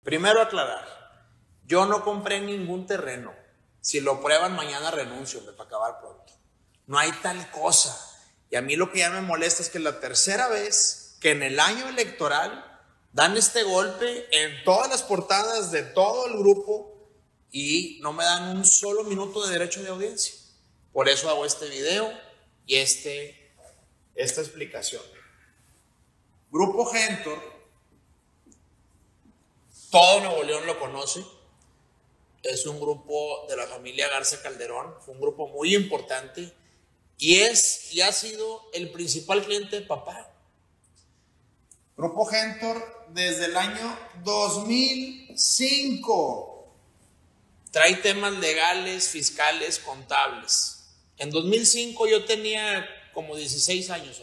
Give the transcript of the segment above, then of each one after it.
Primero aclarar, yo no compré ningún terreno. Si lo prueban mañana renuncio, para acabar pronto. No hay tal cosa. Y a mí lo que ya me molesta es que la tercera vez que en el año electoral dan este golpe en todas las portadas de todo el grupo y no me dan un solo minuto de derecho de audiencia. Por eso hago este video y esta explicación. Grupo Gentor, todo Nuevo León lo conoce. Es un grupo de la familia Garza Calderón, fue un grupo muy importante y ha sido el principal cliente de papá. Grupo Gentor desde el año 2005 trae temas legales, fiscales, contables. En 2005 yo tenía como 16 años.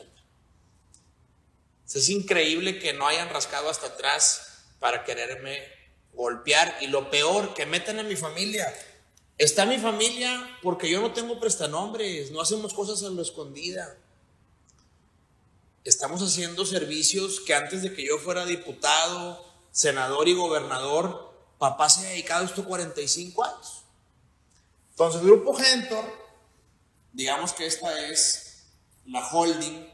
Es increíble que no hayan rascado hasta atrás para quererme golpear, y lo peor, que metan a mi familia. Está mi familia porque yo no tengo prestanombres, no hacemos cosas a lo escondida. Estamos haciendo servicios que antes de que yo fuera diputado, senador y gobernador, papá se ha dedicado a esto 45 años. Entonces, Grupo Gentor, digamos que esta es la holding,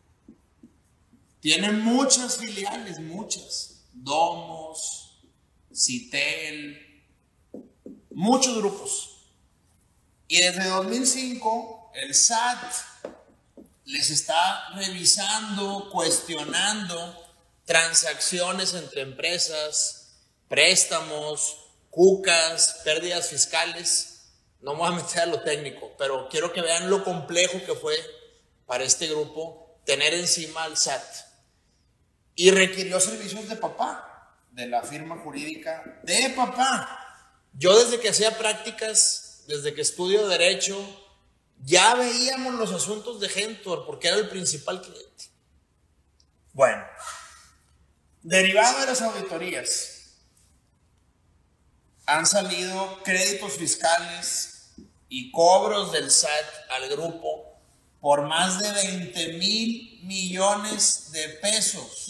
tiene muchas filiales, muchas, Domos, Citel, muchos grupos. Y desde 2005 el SAT les está revisando, cuestionando transacciones entre empresas, préstamos, cucas, pérdidas fiscales. No me voy a meter a lo técnico, pero quiero que vean lo complejo que fue para este grupo tener encima al SAT. Y requirió servicios de papá, de la firma jurídica de papá. Yo desde que hacía prácticas, desde que estudio Derecho, ya veíamos los asuntos de Gentor porque era el principal cliente. Bueno, derivado de las auditorías, han salido créditos fiscales y cobros del SAT al grupo por más de 20,000 millones de pesos.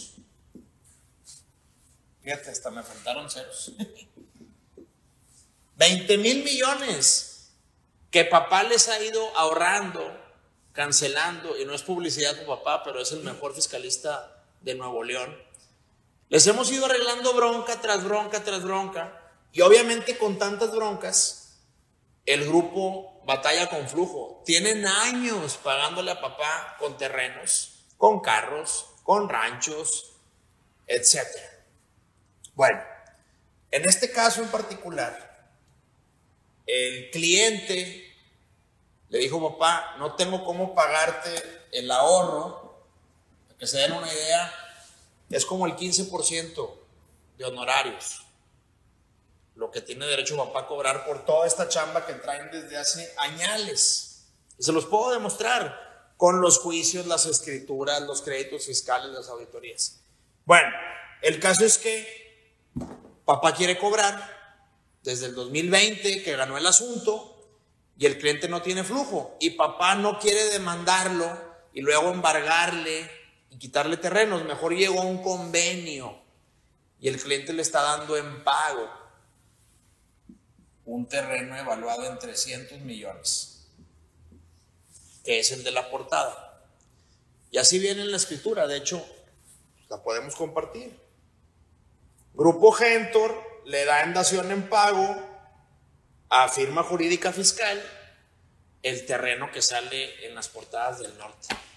Fíjate, hasta me faltaron ceros. 20,000 millones que papá les ha ido ahorrando, cancelando, y no es publicidad con papá, pero es el mejor fiscalista de Nuevo León. Les hemos ido arreglando bronca tras bronca tras bronca, y obviamente con tantas broncas, el grupo batalla con flujo. Tienen años pagándole a papá con terrenos, con carros, con ranchos, etcétera. Bueno, en este caso en particular, el cliente le dijo: papá, no tengo cómo pagarte el ahorro. Para que se den una idea, es como el 15% de honorarios, lo que tiene derecho papá a cobrar por toda esta chamba que traen desde hace añales. Y se los puedo demostrar con los juicios, las escrituras, los créditos fiscales, las auditorías. Bueno, el caso es que papá quiere cobrar desde el 2020 que ganó el asunto y el cliente no tiene flujo, y papá no quiere demandarlo y luego embargarle y quitarle terrenos. Mejor llegó a un convenio y el cliente le está dando en pago un terreno evaluado en 300 millones, que es el de la portada. Y así viene en la escritura, de hecho la podemos compartir. Grupo Gentor le da en dación en pago a firma jurídica fiscal el terreno que sale en las portadas del norte.